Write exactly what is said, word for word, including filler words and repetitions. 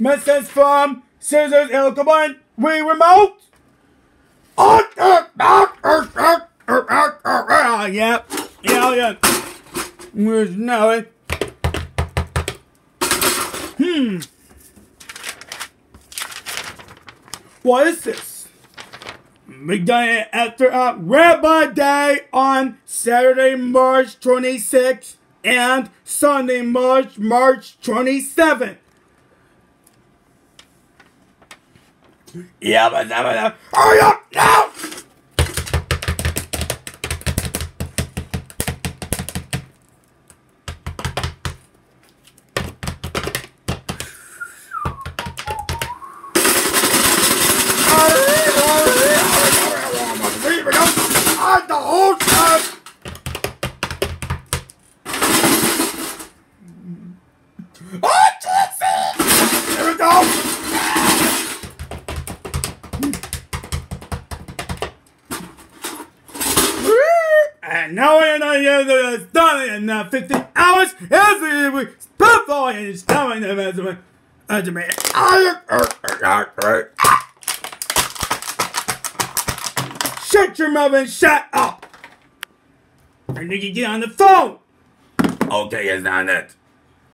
Message from Scissors Ilkaban. We remote. Oh, uh, uh, uh, uh, uh, uh, uh, yeah, yeah, yeah. Where's now it? Hmm. What is this? We got it after a Rabbi Day on Saturday, March twenty-sixth and Sunday, March, March twenty-seventh. Yeah, but that, hurry up now! On the whole time. Oh, Jesse! Here we go. And now we're not yet done in uh, fifteen hours. As we spit and it's coming to me. Shut your mouth and shut up! I need to get on the phone! Okay, it's not it.